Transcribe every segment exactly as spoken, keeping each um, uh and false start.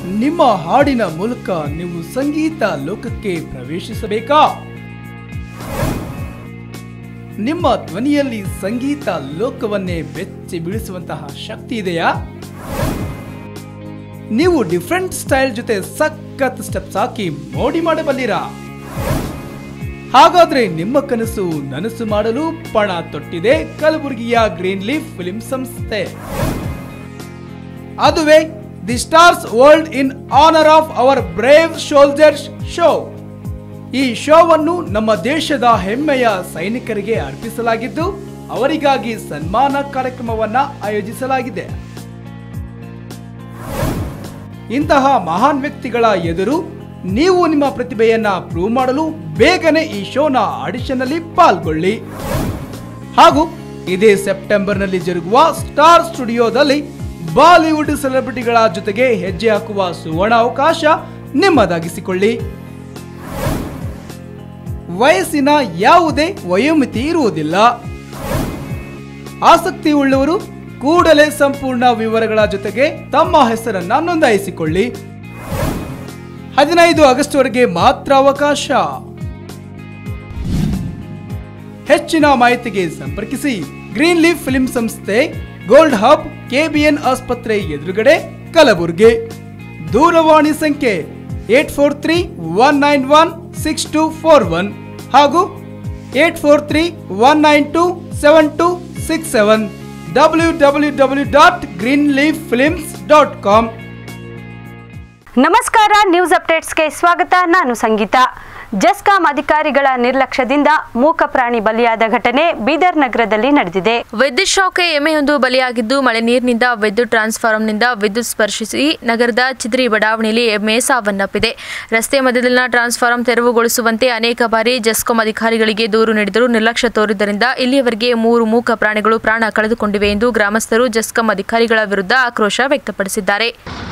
ನಿಮ್ಮ ಹಾಡಿನ ಮೂಲಕ ನೀವು ಸಂಗೀತ ಲೋಕಕ್ಕೆ ಪ್ರವೇಶಿಸಬೇಕಾ? ನಿಮ್ಮ ಧ್ವನಿಯಲ್ಲಿ ಸಂಗೀತ ಲೋಕವನ್ನೇ ಬೆಚ್ಚಿ ಬೀಳಿಸುವಂತಹ ಶಕ್ತಿ ಇದೆಯಾ? ನೀವು ಡಿಫರೆಂಟ್ ಸ್ಟೈಲ್ ಜೊತೆ ಸಖತ್ ಸ್ಟೆಪ್ಸ್ ಹಾಕಿ ಮೋಡಿ ಮಾಡಬಲ್ಲಿರಾ? ಹಾಗಾದ್ರೆ ನಿಮ್ಮ ಕನಸು ನನಸು ಮಾಡಲು ಪಣ ತೊಟ್ಟಿದೆ ಕಲಬುರಗಿಯ ಗ್ರೀನ್ ಲೀಫ್ ಫಿಲ್ಮ್ ಸಂಸ್ಥೆ. ಅದುವೇ the stars world in honour of our brave soldiers show. ಈ ಶೋವನ್ನು ನಮ್ಮ ದೇಶದ ಹೆಮ್ಮೆಯ ಸೈನಿಕರಿಗೆ ಅರ್ಪಿಸಲಾಗಿದ್ದು ಅವರಿಗಾಗಿ ಸನ್ಮಾನ ಕಾರ್ಯಕ್ರಮವನ್ನ ಆಯೋಜಿಸಲಾಗಿದೆ. ಇಂತಹ ಮಹಾನ್ ವ್ಯಕ್ತಿಗಳ ಎದುರು ನೀವು ನಿಮ್ಮ ಪ್ರತಿಭೆಯನ್ನ ಪ್ರೂವ್ ಮಾಡಲು ಬೇಗನೆ ಈ ಶೋನ ಆಡಿಷನ್ ನಲ್ಲಿ ಪಾಲ್ಗೊಳ್ಳಿ. ಹಾಗೂ ಇದೇ ಸೆಪ್ಟೆಂಬರ್ ನಲ್ಲಿ ಜರುಗುವ ಸ್ಟಾರ್ ಸ್ಟುಡಿಯೋದಲ್ಲಿ ಬಾಲಿವುಡ್ ಸೆಲೆಬ್ರಿಟಿಗಳ ಜೊತೆಗೆ ಹೆಜ್ಜೆ ಹಾಕುವ ಸುವರ್ಣ ಅವಕಾಶ ನಿಮ್ಮದಾಗಿಸಿಕೊಳ್ಳಿ. ವಯಸ್ಸಿನ ಯಾವುದೇ ವಯೋಮಿತಿ ಇರುವುದಿಲ್ಲ. ಆಸಕ್ತಿ ಉಳ್ಳವರು ಕೂಡಲೇ ಸಂಪೂರ್ಣ ವಿವರಗಳ ಜೊತೆಗೆ ತಮ್ಮ ಹೆಸರನ್ನ ನೋಂದಾಯಿಸಿಕೊಳ್ಳಿ. ಹದಿನೈದು ಆಗಸ್ಟ್ ವರೆಗೆ ಮಾತ್ರ ಅವಕಾಶ. ಹೆಚ್ಚಿನ ಮಾಹಿತಿಗೆ ಸಂಪರ್ಕಿಸಿ ಗ್ರೀನ್ ಲೀಫ್ ಫಿಲ್ಮ್ ಸಂಸ್ಥೆ, ಗೋಲ್ಡ್ ಹಬ್, ಕೆಬಿಎನ್ ಆಸ್ಪತ್ರೆ ಎದುರುಗಡೆ, ಕಲಬುರಗಿ. ದೂರವಾಣಿ ಸಂಖ್ಯೆ eight four three one nine one six two four one ಹಾಗೂ eight four three one nine two seven two six seven. W W W dot green leaf films dot com. ನಮಸ್ಕಾರ, news ಅಪ್ಡೇಟ್ಸ್ಗೆ ಸ್ವಾಗತ. ನಾನು ಸಂಗೀತ. ಜಸ್ಕಾಂ ಅಧಿಕಾರಿಗಳ ನಿರ್ಲಕ್ಷ್ಯದಿಂದ ಮೂಕ ಪ್ರಾಣಿ ಬಲಿಯಾದ ಘಟನೆ ಬೀದರ್ ನಗರದಲ್ಲಿ ನಡೆದಿದೆ. ವಿದ್ಯುತ್ ಶಾಕ್ಗೆ ಎಮ್ಮೆಯೊಂದು ಬಲಿಯಾಗಿದ್ದು, ಮಳೆ ನೀರಿನಿಂದ ವಿದ್ಯುತ್ ಟ್ರಾನ್ಸ್ಫಾರ್ಮರ್ನಿಂದ ವಿದ್ಯುತ್ ಸ್ಪರ್ಶಿಸಿ ನಗರದ ಚಿದ್ರಿ ಬಡಾವಣೆಯಲ್ಲಿ ಎಮ್ಮೆ ಸಾವನ್ನಪ್ಪಿದೆ. ರಸ್ತೆ ಮಧ್ಯದಲ್ಲಿನ ಟ್ರಾನ್ಸ್ಫಾರ್ಮರ್ ತೆರವುಗೊಳಿಸುವಂತೆ ಅನೇಕ ಬಾರಿ ಜಸ್ಕಾಂ ಅಧಿಕಾರಿಗಳಿಗೆ ದೂರು ನೀಡಿದರೂ ನಿರ್ಲಕ್ಷ್ಯ ತೋರಿದ್ದರಿಂದ ಇಲ್ಲಿಯವರೆಗೆ ಮೂರು ಮೂಕ ಪ್ರಾಣಿಗಳು ಪ್ರಾಣ ಕಳೆದುಕೊಂಡಿವೆ ಎಂದು ಗ್ರಾಮಸ್ಥರು ಜಸ್ಕಾಂ ಅಧಿಕಾರಿಗಳ ವಿರುದ್ಧ ಆಕ್ರೋಶ ವ್ಯಕ್ತಪಡಿಸಿದ್ದಾರೆ.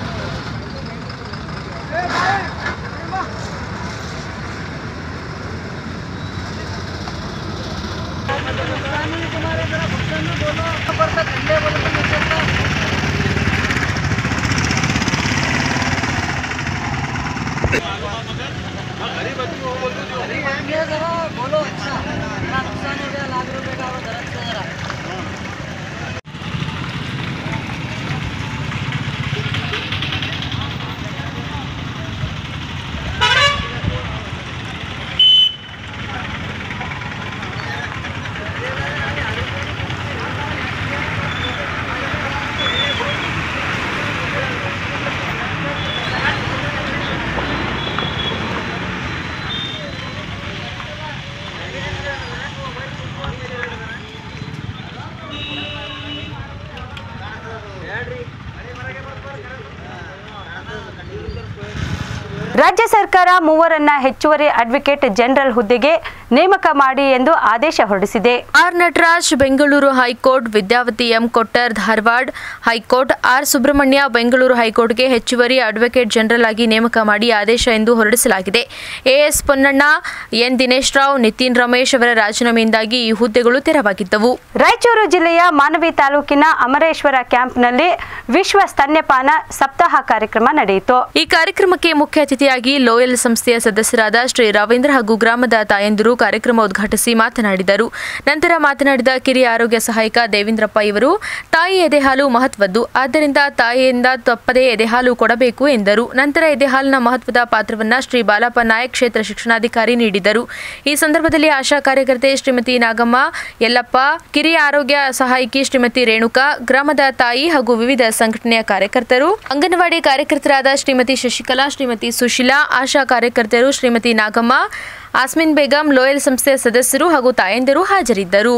ರಾಜ್ಯ ಸರ್ಕಾರ ಮೂವರನ್ನ ಹೆಚ್ಚುವರಿ ಅಡ್ವೊಕೇಟ್ ಜನರಲ್ ಹುದ್ದೆಗೆ ನೇಮಕ ಮಾಡಿ ಎಂದು ಆದೇಶ ಹೊರಡಿಸಿದೆ. R Nataraj Bengaluru high court, Vidyavathi M Kottar Dharwad high court, R Subrahmanya Bengaluru ಹೈಕೋರ್ಟ್ಗೆ ಹೆಚ್ಚುವರಿ ಅಡ್ವೊಕೇಟ್ ಜನರಲ್ ಆಗಿ ನೇಮಕ ಮಾಡಿ ಆದೇಶ ಎಂದು ಹೊರಡಿಸಲಾಗಿದೆ. ಎಎಸ್ ಪೊನ್ನಣ್ಣ, ಎನ್ ದಿನೇಶ್ ರಾವ್, ನಿತಿನ್ ರಮೇಶ್ ಅವರ ರಾಜೀನಾಮೆಯಿಂದಾಗಿ ಈ ಹುದ್ದೆಗಳು ತೆರವಾಗಿದ್ದವು. ರಾಯಚೂರು ಜಿಲ್ಲೆಯ ಮಾನವಿ ತಾಲೂಕಿನ ಅಮರೇಶ್ವರ ಕ್ಯಾಂಪ್ನಲ್ಲಿ ವಿಶ್ವ ಸ್ತನ್ಯಪಾನ ಸಪ್ತಾಹ ಕಾರ್ಯಕ್ರಮ ನಡೆಯಿತು. ಈ ಕಾರ್ಯಕ್ರಮಕ್ಕೆ ಮುಖ್ಯ ಅತಿಥಿಯಾಗಿ ಲೋಯಲ್ ಸಂಸ್ಥೆಯ ಸದಸ್ಯರಾದ ಶ್ರೀ ರವೀಂದ್ರ ಹಾಗೂ ಗ್ರಾಮದ ತಾಯಂದಿರು ಕಾರ್ಯಕ್ರಮ ಉದ್ಘಾಟಿಸಿ ಮಾತನಾಡಿದರು. ನಂತರ ಮಾತನಾಡಿದ ಕಿರಿಯ ಆರೋಗ್ಯ ಸಹಾಯಕ ದೇವೇಂದ್ರಪ್ಪ ಇವರು, ತಾಯಿ ಎದೆಹಾಲು ಮಹತ್ವದ್ದು, ಆದ್ದರಿಂದ ತಾಯಿಯಿಂದ ತಪ್ಪದೇ ಎದೆಹಾಲು ಕೊಡಬೇಕು ಎಂದರು. ನಂತರ ಎದೆಹಾಲಿನ ಮಹತ್ವದ ಪಾತ್ರವನ್ನು ಶ್ರೀ ಬಾಲಪ್ಪ ನಾಯಕ್ ಕ್ಷೇತ್ರ ಶಿಕ್ಷಣಾಧಿಕಾರಿ ನೀಡಿದರು. ಈ ಸಂದರ್ಭದಲ್ಲಿ ಆಶಾ ಕಾರ್ಯಕರ್ತೆ ಶ್ರೀಮತಿ ನಾಗಮ್ಮ, ಯಲ್ಲಪ್ಪ, ಕಿರಿಯ ಆರೋಗ್ಯ ಸಹಾಯಕಿ ಶ್ರೀಮತಿ ರೇಣುಕಾ, ಗ್ರಾಮದ ತಾಯಿ ಹಾಗೂ ವಿವಿಧ ಸಂಘಟನೆಯ ಕಾರ್ಯಕರ್ತರು, ಅಂಗನವಾಡಿ ಕಾರ್ಯಕರ್ತರಾದ ಶ್ರೀಮತಿ ಶಶಿಕಲಾ, ಶ್ರೀಮತಿ ಸುಶೀಲಾ, ಆಶಾ ಕಾರ್ಯಕರ್ತರು ಶ್ರೀಮತಿ ನಾಗಮ್ಮ, ಆಸ್ಮಿನ್ ಬೇಗಂ, ಲೋಯಲ್ ಸಂಸ್ಥೆಯ ಸದಸ್ಯರು ಹಾಗೂ ತಾಯಂದಿರು ಹಾಜರಿದ್ದರು.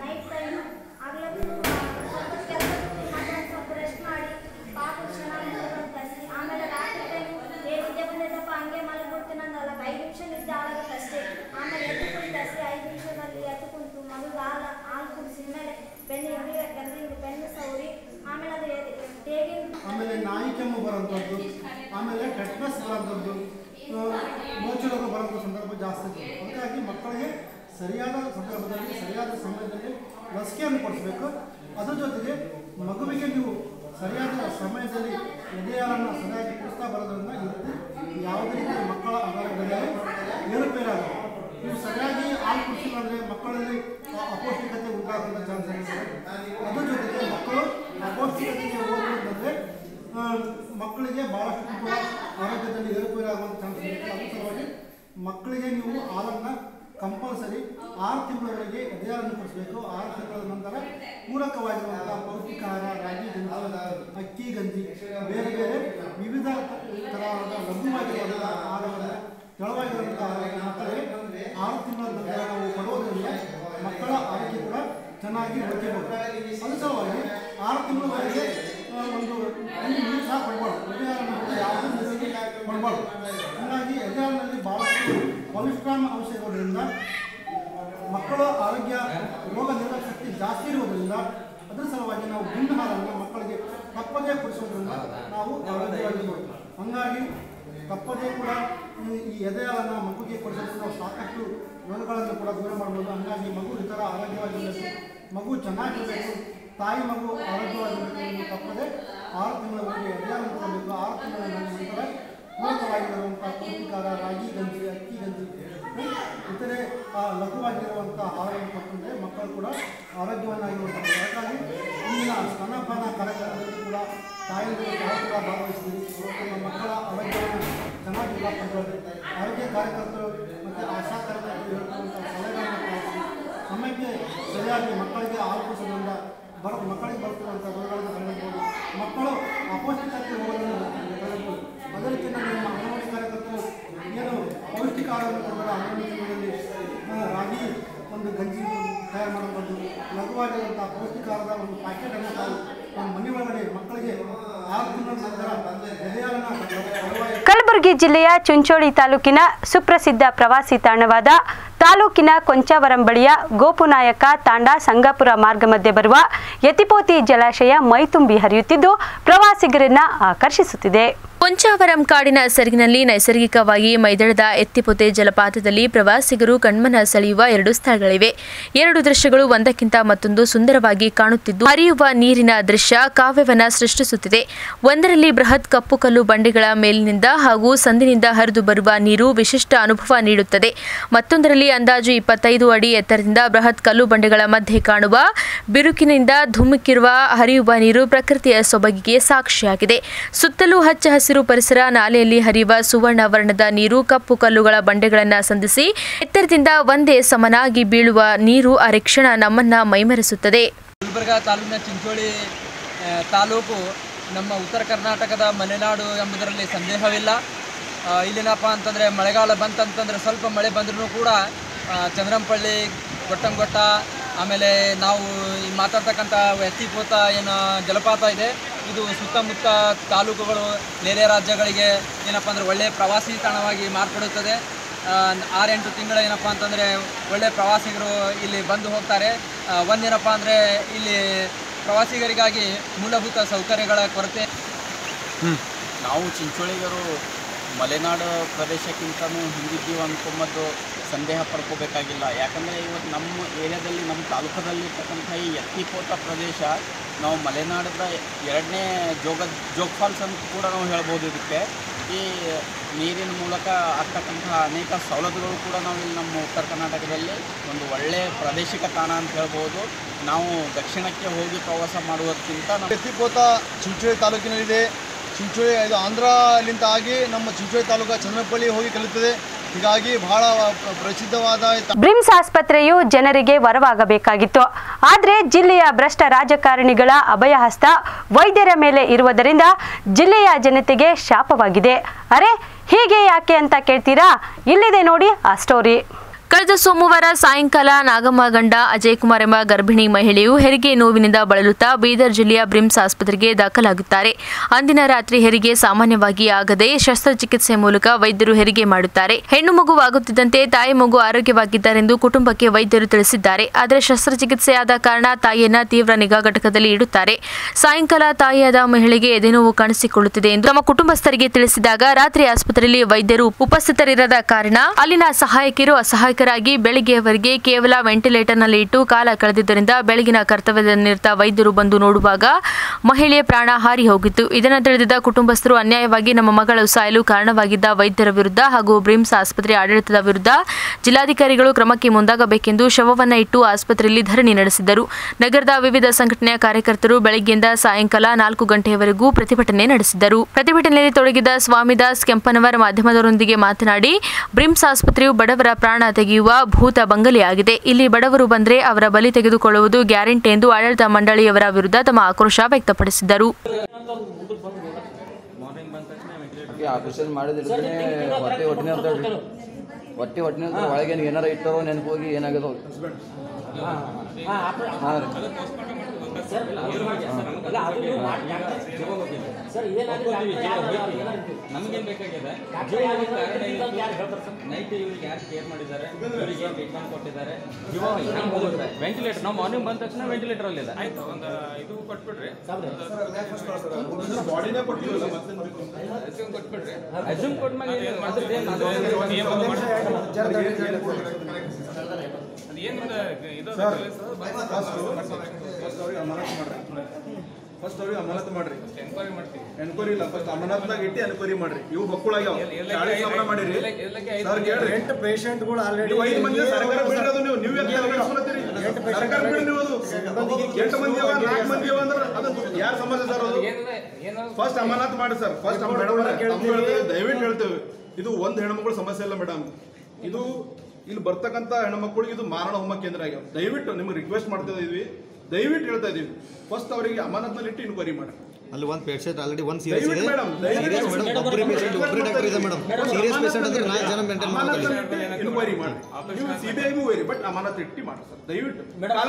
Thank you. ಆಗ್ತದೆ. ಹಾಗಾಗಿ ಮಕ್ಕಳಿಗೆ ಸರಿಯಾದ ಸಂದರ್ಭದಲ್ಲಿ ಸರಿಯಾದ ಸಮಯದಲ್ಲಿ ಲಸಿಕೆಯನ್ನು ಕೊಡಿಸಬೇಕು. ಅದ್ರ ಜೊತೆಗೆ ಮಗುವಿಗೆ ನೀವು ಸರಿಯಾದ ಸಮಯದಲ್ಲಿ ಎದೆಹಾಲನ್ನು ಸರಿಯಾಗಿ ಕುಡಿಸ್ತಾ ಬರೋದ್ರಿಂದ ಇದು ಯಾವುದೇ ರೀತಿ ಮಕ್ಕಳ ಆರೋಗ್ಯದಲ್ಲಿ ಏರುಪೇರಾಗಲ್ಲ. ನೀವು ಸರಿಯಾಗಿ ಹಾಲು ಕುಡಿಸಿಲ್ಲ ಅಂದರೆ ಮಕ್ಕಳಲ್ಲಿ ಅಪೌಷ್ಟಿಕತೆ ಉಂಟಾಗುವಂಥ ಚಾನ್ಸಸ್ ಇದೆ. ಅದ್ರ ಜೊತೆಗೆ ಮಕ್ಕಳು ಅಪೌಷ್ಟಿಕತೆಗೆ ಹೋಗುವುದಂದರೆ ಮಕ್ಕಳಿಗೆ ಭಾಳಷ್ಟು ಕೂಡ ಆರೋಗ್ಯದಲ್ಲಿ ಏರುಪೇರಾಗುವಂಥ ಚಾನ್ಸಸ್ ಇರುತ್ತೆ. ಅದ್ರ ಸಲುವಾಗಿ ಮಕ್ಕಳಿಗೆ ನೀವು ಹಾಲನ್ನು ಕಂಪಲ್ಸರಿ ಆರು ತಿಂಗಳವರೆಗೆ ಎದೆಹಾಲನ್ನು ಕೊಡಿಸಬೇಕು. ಆರು ತಿಂಗಳ ನಂತರ ಪೂರಕವಾಗಿರುವಂಥ ಪೌಷ್ಟಿಕ ಆಹಾರ, ರಾಗಿ ಗಂಜಿ, ಅಕ್ಕಿ ಗಂಜಿ, ಬೇರೆ ಬೇರೆ ವಿವಿಧ ತರಹದ ಲಘುವಾಗಿರುವಂಥ ಆಹಾರವನ್ನು ತೆಳವಾಗಿರುವಂಥ ಆಹಾರವನ್ನು ಮಕ್ಕಳಿಗೆ ಆರು ತಿಂಗಳ ನಂತರ ನಾವು ಕೊಡುವುದರಿಂದ ಮಕ್ಕಳ ಆರೋಗ್ಯ ಕೂಡ ಚೆನ್ನಾಗಿ ನೋಡ್ಕೋಬಹುದು. ಅದ್ರ ಸಲುವಾಗಿ ಆರು ತಿಂಗಳವರೆಗೆ ಒಂದು ನೀರು ಸಹ ಕೊಡಬಾರ್ದು. ಎದೆಹಾಲನ್ನು ಯಾವುದೇ ನೀರಲ್ಲಿ ಕೊಡಬಾರ್ದು. ಹಾಗಾಗಿ ಎದೆಹಾಲಿನಲ್ಲಿ ಭಾಳಷ್ಟು ಕೊಲೆಸ್ಟ್ರಾಲ್ ಅಂಶ ಇರೋದ್ರಿಂದ ಮಕ್ಕಳ ಆರೋಗ್ಯ ರೋಗ ನಿರೋಧಕ ಶಕ್ತಿ ಜಾಸ್ತಿ ಇರುವುದರಿಂದ ಅದರ ಸಲುವಾಗಿ ನಾವು ಗಿಣ್ಣು ಹಾಲನ್ನು ಮಕ್ಕಳಿಗೆ ತಪ್ಪದೇ ಕುಡಿಸೋದ್ರಿಂದ ನಾವು ಆರೋಗ್ಯವಾಗಿರ್ಬೋದು. ಹಾಗಾಗಿ ತಪ್ಪದೇ ಕೂಡ ಈ ಎದೆ ಹಾಲನ್ನು ಮಗುಗೆ ಕೊಡಿಸೋದ್ರಿಂದ ನಾವು ಸಾಕಷ್ಟು ರೋಗಗಳನ್ನು ಕೂಡ ದೂರ ಮಾಡ್ಬೋದು. ಹಾಗಾಗಿ ಮಗು ಈ ಥರ ಆರೋಗ್ಯವಾಗಿರಬೇಕು, ಮಗು ಚೆನ್ನಾಗಿರಬೇಕು, ತಾಯಿ ಮಗು ಆರೋಗ್ಯವಾಗಿರಬೇಕು. ತಪ್ಪದೆ ಆರು ತಿಂಗಳವರೆಗೆ ಎದೆ ಹಾಲನ್ನು ಕೊಡಬೇಕು. ಆರು ತಿಂಗಳ ನಂತರ ಪೂರಕವಾಗಿರುವಂಥ ಪೌಷ್ಟಿಕಾರ, ರಾಗಿ ಗಂಜಿ, ಅಕ್ಕಿ ಗಂಜಿ, ಇತರೆ ಲಘುವಾಗಿರುವಂಥ ಆಹಾರವನ್ನು ಕೊಟ್ಟರೆ ಮಕ್ಕಳು ಕೂಡ ಆರೋಗ್ಯವಾಗಿರುವಂಥದ್ದು. ಹಾಗಾಗಿ ಇಂದಿನ ಸ್ತನಪಾನ ಕಾರ್ಯಕ್ರಮದಲ್ಲಿ ಕೂಡ ತಾಯಿಗಳು ತಾವು ಕೂಡ ಭಾಗವಹಿಸಿದ್ದೀರಿ. ನಮ್ಮ ಮಕ್ಕಳ ಆರೋಗ್ಯವನ್ನು ಚೆನ್ನಾಗಿ ಕಾಪಾಡಿಕೊಳ್ಳಿ. ಆರೋಗ್ಯ ಕಾರ್ಯಕರ್ತರು ಮತ್ತು ಆಶಾ ಕಾರ್ಯಕರ್ತರು ಹೇಳ್ಕೊಳ್ಳುವಂಥ ಸಲಹೆಗಳನ್ನು ಪಾಲಿಸಿ ಸಮಯಕ್ಕೆ ಸರಿಯಾಗಿ ಮಕ್ಕಳಿಗೆ ಹಾಲು ಕುಡಿಸೋದ್ರಿಂದ ಬರ ಮಕ್ಕಳಿಗೆ ಬರ್ತಿರುವಂಥ ರೋಗಗಳನ್ನು ತಡೆಗಟ್ಟಬಹುದು. ಮಕ್ಕಳು ಅಪೌಷ್ಟಿಕತೆ ರೋಗಗಳನ್ನು ತಡೆಗಟ್ಟಬಹುದು. ಅದೇ ರೀತಿ ನಮ್ಮ ಅಂಗನವಾಡಿ ಕಾರ್ಯಕರ್ತರು ಏನು ಪೌಷ್ಟಿಕ ಆಹಾರವನ್ನು ಕೊಡೋದು, ಅಂಗನವಾಡಿ ಕೇಂದ್ರದಲ್ಲಿ ರಾಗಿ ಒಂದು ಗಂಜಿ ತಯಾರು ಮಾಡಬಹುದು. ಲಘುವಾಗಿರುವಂಥ ಪೌಷ್ಟಿಕ ಆಹಾರದ ಒಂದು ಪ್ಯಾಕೆಟನ್ನು ತಾವು ನಮ್ಮ ಮನೆ ಒಳಗಡೆ ಮಕ್ಕಳಿಗೆ ಆರು ತಿಂಗಳ ನಂತರ ಎದೆಹಾಲನ್ನು. ಕಲಬುರಗಿ ಜಿಲ್ಲೆಯ ಚುಂಚೋಳಿ ತಾಲೂಕಿನ ಸುಪ್ರಸಿದ್ಧ ಪ್ರವಾಸಿ ತಾಣವಾದ ತಾಲೂಕಿನ ಕೊಂಚಾವರಂ ಬಳಿಯ ಗೋಪುನಾಯಕ ತಾಂಡಾ ಸಂಗಾಪುರ ಮಾರ್ಗ ಮಧ್ಯೆ ಬರುವ ಯತಿಪೋತಿ ಜಲಾಶಯ ಮೈತುಂಬಿ ಹರಿಯುತ್ತಿದ್ದು ಪ್ರವಾಸಿಗರನ್ನ ಆಕರ್ಷಿಸುತ್ತಿದೆ. ಕೊಂಚಾವರಂ ಕಾಡಿನ ಸೆರಗಿನಲ್ಲಿ ನೈಸರ್ಗಿಕವಾಗಿ ಮೈದಳದ ಎತ್ತಿಪೊತೆ ಜಲಪಾತದಲ್ಲಿ ಪ್ರವಾಸಿಗರು ಕಣ್ಮನ ಸೆಳೆಯುವ ಎರಡು ಸ್ಥಳಗಳಿವೆ. ಎರಡು ದೃಶ್ಯಗಳು ಒಂದಕ್ಕಿಂತ ಮತ್ತೊಂದು ಸುಂದರವಾಗಿ ಕಾಣುತ್ತಿದ್ದು ಹರಿಯುವ ನೀರಿನ ದೃಶ್ಯ ಕಾವ್ಯವನ್ನ ಸೃಷ್ಟಿಸುತ್ತಿದೆ. ಒಂದರಲ್ಲಿ ಬೃಹತ್ ಕಪ್ಪು ಕಲ್ಲು ಬಂಡೆಗಳ ಮೇಲಿನಿಂದ ಹಾಗೂ ಸಂದಿನಿಂದ ಹರಿದು ಬರುವ ನೀರು ವಿಶಿಷ್ಟ ಅನುಭವ ನೀಡುತ್ತದೆ. ಮತ್ತೊಂದರಲ್ಲಿ ಅಂದಾಜು ಇಪ್ಪತ್ತೈದು ಅಡಿ ಎತ್ತರದಿಂದ ಬೃಹತ್ ಕಲ್ಲು ಬಂಡೆಗಳ ಮಧ್ಯೆ ಕಾಣುವ ಬಿರುಕಿನಿಂದ ಧುಮುಕಿರುವ ಹರಿಯುವ ನೀರು ಪ್ರಕೃತಿಯ ಸೊಬಗಿಗೆ ಸಾಕ್ಷಿಯಾಗಿದೆ. ಸುತ್ತಲೂ ಹಚ್ಚ ಹಸಿರು ಪರಿಸರ, ನಾಲೆಯಲ್ಲಿ ಹರಿಯುವ ಸುವರ್ಣ ವರ್ಣದ ನೀರು ಕಪ್ಪು ಕಲ್ಲುಗಳ ಬಂಡೆಗಳನ್ನು ಸಂಧಿಸಿ ಎತ್ತರದಿಂದ ಒಂದೇ ಸಮನಾಗಿ ಬೀಳುವ ನೀರು ಆ ಕ್ಷಣ ನಮ್ಮನ್ನ ಮೈಮರೆಸುತ್ತದೆ. ಗುಲ್ಬರ್ಗಾ ತಾಲೂಕಿನ ಚಿಂಚೋಳಿ ತಾಲೂಕು ನಮ್ಮ ಉತ್ತರ ಕರ್ನಾಟಕದ ಮಲೆನಾಡು ಎಂಬುದರಲ್ಲಿ ಸಂದೇಹವಿಲ್ಲ. ಇಲ್ಲೇನಪ್ಪ ಅಂತಂದರೆ ಮಳೆಗಾಲ ಬಂತಂತಂದರೆ ಸ್ವಲ್ಪ ಮಳೆ ಬಂದ್ರೂ ಕೂಡ ಚಂದ್ರಂಪಳ್ಳಿ, ಗೊಟ್ಟಂಗೊಟ್ಟ, ಆಮೇಲೆ ನಾವು ಮಾತಾಡ್ತಕ್ಕಂಥ ಎತ್ತಿಪೋತ ಏನು ಜಲಪಾತ ಇದೆ, ಇದು ಸುತ್ತಮುತ್ತ ತಾಲೂಕುಗಳು ನೆರೆ ರಾಜ್ಯಗಳಿಗೆ ಏನಪ್ಪ ಅಂದರೆ ಒಳ್ಳೆಯ ಪ್ರವಾಸಿ ತಾಣವಾಗಿ ಮಾರ್ಪಡುತ್ತದೆ. ಆರೆಂಟು ತಿಂಗಳ ಏನಪ್ಪ ಅಂತಂದರೆ ಒಳ್ಳೆಯ ಪ್ರವಾಸಿಗರು ಇಲ್ಲಿ ಬಂದು ಹೋಗ್ತಾರೆ. ಒಂದೇನಪ್ಪ ಅಂದರೆ ಇಲ್ಲಿ ಪ್ರವಾಸಿಗರಿಗಾಗಿ ಮೂಲಭೂತ ಸೌಕರ್ಯಗಳ ಕೊರತೆ. ನಾವು ಚಿಂಚೋಳಿಗರು ಮಲೆನಾಡು ಪ್ರದೇಶಕ್ಕಿಂತಲೂ ಹಿಂದಿದ್ದೀವಿ ಅಂದ್ಕೊಂಬದ್ದು ಸಂದೇಹ ಪಡ್ಕೋಬೇಕಾಗಿಲ್ಲ. ಯಾಕಂದರೆ ಇವತ್ತು ನಮ್ಮ ಏರಿಯಾದಲ್ಲಿ ನಮ್ಮ ತಾಲೂಕದಲ್ಲಿರ್ತಕ್ಕಂಥ ಈ ಎತ್ತಿಪೋತ ಪ್ರದೇಶ ನಾವು ಮಲೆನಾಡದ ಎರಡನೇ ಜೋಗ ಜೋಗ ಫಾಲ್ಸ್ ಅಂತ ಕೂಡ ನಾವು ಹೇಳ್ಬೋದು. ಇದಕ್ಕೆ ಈ ನೀರಿನ ಮೂಲಕ ಆಗ್ತಕ್ಕಂತಹ ಅನೇಕ ಸವಲತ್ತುಗಳು ಕೂಡ ನಾವು ಇಲ್ಲಿ ನಮ್ಮ ಉತ್ತರ ಕರ್ನಾಟಕದಲ್ಲಿ ಒಂದು ಒಳ್ಳೆಯ ಪ್ರಾದೇಶಿಕ ತಾಣ ಅಂತ ಹೇಳ್ಬೋದು. ನಾವು ದಕ್ಷಿಣಕ್ಕೆ ಹೋಗಿ ಪ್ರವಾಸ ಮಾಡುವುದಕ್ಕಿಂತ ನಮ್ಮ ಎತ್ತಿಪೋತ ಚಿಂಚೋಳಿ ತಾಲೂಕಿನಲ್ಲಿದೆ. ಚಿಂಚೋಳಿ ಇದು ಆಂಧ್ರಲಿಂದ ಆಗಿ ನಮ್ಮ ಚಿಂಚೋಳಿ ತಾಲೂಕು ಚಂದ್ರಪಳ್ಳಿ ಹೋಗಿ ಕಲಿಯುತ್ತದೆ. ಹೀಗಾಗಿ ಬಹಳ ಪ್ರಸಿದ್ಧವಾದ ಬ್ರಿಮ್ಸ್ ಆಸ್ಪತ್ರೆಯು ಜನರಿಗೆ ವರವಾಗಬೇಕಾಗಿತ್ತು. ಆದರೆ ಜಿಲ್ಲೆಯ ಭ್ರಷ್ಟ ರಾಜಕಾರಣಿಗಳ ಅಭಯಹಸ್ತ ವೈದ್ಯರ ಮೇಲೆ ಇರುವುದರಿಂದ ಜಿಲ್ಲೆಯ ಜನತೆಗೆ ಶಾಪವಾಗಿದೆ. ಅರೆ ಹೀಗೆ ಯಾಕೆ ಅಂತ ಕೇಳ್ತೀರಾ? ಇಲ್ಲಿದೆ ನೋಡಿ ಆ ಸ್ಟೋರಿ. ಕಳೆದ ಸೋಮವಾರ ಸಾಯಂಕಾಲ ನಾಗಮ್ಮ ಗಂಡ ಅಜಯ್ ಕುಮಾರ್ ಎಂಬ ಗರ್ಭಿಣಿ ಮಹಿಳೆಯು ಹೆರಿಗೆ ನೋವಿನಿಂದ ಬಳಲುತ್ತಾ ಬೀದರ್ ಜಿಲ್ಲೆಯ ಬ್ರಿಮ್ಸ್ ಆಸ್ಪತ್ರೆಗೆ ದಾಖಲಾಗುತ್ತಾರೆ. ಅಂದಿನ ರಾತ್ರಿ ಹೆರಿಗೆ ಸಾಮಾನ್ಯವಾಗಿ ಆಗದೆ ಶಸ್ತ್ರಚಿಕಿತ್ಸೆ ಮೂಲಕ ವೈದ್ಯರು ಹೆರಿಗೆ ಮಾಡುತ್ತಾರೆ. ಹೆಣ್ಣು ಮಗುವಾಗುತ್ತಿದ್ದಂತೆ ತಾಯಿ ಮಗು ಆರೋಗ್ಯವಾಗಿದ್ದಾರೆಂದು ಕುಟುಂಬಕ್ಕೆ ವೈದ್ಯರು ತಿಳಿಸಿದ್ದಾರೆ. ಆದರೆ ಶಸ್ತ್ರಚಿಕಿತ್ಸೆಯಾದ ಕಾರಣ ತಾಯಿಯನ್ನ ತೀವ್ರ ನಿಗಾ ಘಟಕದಲ್ಲಿ ಇಡುತ್ತಾರೆ. ಸಾಯಂಕಾಲ ತಾಯಿಯಾದ ಮಹಿಳೆಗೆ ಎದೆನೋವು ಕಾಣಿಸಿಕೊಳ್ಳುತ್ತಿದೆ ಎಂದು ತಮ್ಮ ಕುಟುಂಬಸ್ಥರಿಗೆ ತಿಳಿಸಿದಾಗ ರಾತ್ರಿ ಆಸ್ಪತ್ರೆಯಲ್ಲಿ ವೈದ್ಯರು ಉಪಸ್ಥಿತರಿರದ ಕಾರಣ ಅಲ್ಲಿನ ಸಹಾಯಕಿಯರು ಅಸಹಾಯಕರಾಗಿ ಬೆಳಗ್ಗೆಯವರೆಗೆ ಕೇವಲ ವೆಂಟಿಲೇಟರ್ನಲ್ಲಿ ಇಟ್ಟು ಕಾಲ ಕಳೆದಿದ್ದರಿಂದ ಬೆಳಗಿನ ಕರ್ತವ್ಯದಲ್ಲಿದ್ದ ವೈದ್ಯರು ಬಂದು ನೋಡುವಾಗ ಮಹಿಳೆಯ ಪ್ರಾಣ ಹಾರಿ ಹೋಗಿತ್ತು. ಇದನ್ನು ತಿಳಿದಿದ್ದ ಕುಟುಂಬಸ್ಥರು ಅನ್ಯಾಯವಾಗಿ ನಮ್ಮ ಮಗಳು ಸಾಯಲು ಕಾರಣವಾಗಿದ್ದ ವೈದ್ಯರ ವಿರುದ್ಧ ಹಾಗೂ ಬ್ರಿಮ್ಸ್ ಆಸ್ಪತ್ರೆ ಆಡಳಿತದ ವಿರುದ್ಧ ಜಿಲ್ಲಾಧಿಕಾರಿಗಳು ಕ್ರಮಕ್ಕೆ ಮುಂದಾಗಬೇಕೆಂದು ಶವವನ್ನ ಇಟ್ಟು ಆಸ್ಪತ್ರೆಯಲ್ಲಿ ಧರಣಿ ನಡೆಸಿದರು. ನಗರದ ವಿವಿಧ ಸಂಘಟನೆಯ ಕಾರ್ಯಕರ್ತರು ಬೆಳಗ್ಗೆಯಿಂದ ಸಾಯಂಕಾಲ ನಾಲ್ಕು ಗಂಟೆಯವರೆಗೂ ಪ್ರತಿಭಟನೆ ನಡೆಸಿದರು. ಪ್ರತಿಭಟನೆಯಲ್ಲಿ ತೊಡಗಿದ್ದ ಸ್ವಾಮಿದಾಸ್ ಕೆಂಪನವರ್ ಮಾಧ್ಯಮದವರೊಂದಿಗೆ ಮಾತನಾಡಿ, ಬ್ರಿಮ್ಸ್ ಆಸ್ಪತ್ರೆಯು ಬಡವರ ಪ್ರಾಣ ತೆಗೆಯುವ ಭೂತ ಬಂಗಲೆಯಾಗಿದೆ. ಇಲ್ಲಿ ಬಡವರು ಬಂದರೆ ಅವರ ಬಲಿ ತೆಗೆದುಕೊಳ್ಳುವುದು ಗ್ಯಾರಂಟಿ ಎಂದು ಆಡಳಿತ ಮಂಡಳಿಯವರ ವಿರುದ್ಧ ತಮ್ಮ ಆಕ್ರೋಶ ವ್ಯಕ್ತಪಡಿಸಿದರು. ಹೊಟ್ಟೆ ಹೊಟ್ಟೆ ಒಳಗೆ ಏನಾರ ಇಟ್ಟರೋ ನೆನಪೋಗಿ ಏನಾಗದು ನಮಗೇನು ಬೇಕಾಗಿದೆ ನೈಟ್ ಇವ್ರಿಗೆ ಯಾರು ಕೇರ್ ಮಾಡಿದ್ದಾರೆ, ಇವರಿಗೆ ಟ್ರೀಟ್ಮೆಂಟ್ ಕೊಟ್ಟಿದ್ದಾರೆ, ವೆಂಟಿಲೇಟರ್ ನಾವು ಮಾರ್ನಿಂಗ್ ಬಂದ ತಕ್ಷಣ ವೆಂಟಿಲೇಟರ್ ಅಲ್ಲಿ ಇದೆ. ಆಯ್ತು, ಒಂದು ಇದು ಕೊಟ್ಬಿಡ್ರಿ, ಬಾಡಿನೇ ಕೊಟ್ಬಿಡ್ರಿ, ಕೊಟ್ಬಿಡ್ರಿ ಅಸ್ಯೂಮ್ ಕೊಟ್ಮೇಲೆ ಫಸ್ಟ್ ಅವ್ರಿಗೆ ಅಮಾನತ್ ಮಾಡ್ರಿ, ಎನ್ಕ್ವೈರಿ ಮಾಡ್ತೀವಿ. ಎನ್ಕ್ವೈರಿ ಇಲ್ಲ, ಫಸ್ಟ್ ಅಮಾನತ್ನಾಗ ಇಟ್ಟು ಎನ್ಕ್ವೈರಿ ಮಾಡ್ರಿ. ಇವು ಬಕ್ಕುಳಾಗ್ಯಾವ ಮಾಡಿರಿ. ಸರ್ ಕೇಳ್ರಿ, ಎಂಟು ಪೇಷಂಟ್ಗಳು ಆಲ್ರೆಡಿ ಐದು ಮಂದಿ ಸರ್ಕಾರ ಬಿಡಿರೋದು ನೀವು ನೀವು ಸರ್ಕಾರ ಬಿಡಿ ನೀವು ಅದು ಎಂಟು ಮಂದಿ ಅವ ನಾಲ್ಕು ಮಂದಿ ಅವ ಅಂದ್ರೆ ಅದು ಯಾರು ಸಮಸ್ಯೆ ಸರ್? ಅದು ಫಸ್ಟ್ ಅಮಾನತ್ ಮಾಡಿ ಸರ್. ಫಸ್ಟ್ ದಯವಿಟ್ಟು ಹೇಳ್ತೇವೆ, ಇದು ಒಂದು ಹೆಣ್ಮಕ್ಳು ಸಮಸ್ಯೆ ಇಲ್ಲ ಮೇಡಮ್. ಇದು ಇಲ್ಲಿ ಬರ್ತಕ್ಕಂಥ ಹೆಣ್ಮಕ್ಳಿಗೆ ಇದು ಮಾರಣ ಹೋಮ ಕೇಂದ್ರ ಆಗ್ಯಾವ. ದಯವಿಟ್ಟು ನಿಮ್ಗೆ ರಿಕ್ವೆಸ್ಟ್ ಮಾಡ್ತಾ ಇದೀವಿ, ದಯವಿಟ್ಟು ಹೇಳ್ತಾ ಇದೀವಿ, ಫಸ್ಟ್ ಅವರಿಗೆ ಅಮಾನತ್ನಲ್ಲಿ ಇಟ್ಟು ಇನ್ಕ್ವೈರಿ ಮಾಡಿ. ಅಲ್ಲಿ ಒಂದು ಪೇಷಂಟ್ ಆಲ್ರೆಡಿ ಒಂದು ಸೀರಿಯಸ್ ಇದೆ, ಸೀರಿಯಸ್ ಮೇಡಮ್, ಒಬ್ಬರೇ ಪೇಷಂಟ್ ಒಬ್ಬರೇ ಡಾಕ್ಟರ್ ಇದೆ ಮೇಡಮ್. ಸೀರಿಯಸ್ ಪೇಷಂಟ್ ಅಂದ್ರೆ ನಾಲ್ಕು ಜನ ಮೇಂಟೈನ್ ಮಾಡ್ತಾರೆ. ಇನ್ಕ್ವೈರಿ ಮಾಡಿ, ನೀವು ಸಿಬಿಐಗೂ ಹೋಯ್ರಿ, ಬಟ್ ಅಮಾನತ್ ಇಟ್ಟು ಮಾಡಿ ಸರ್ ದಯವಿಟ್ಟು.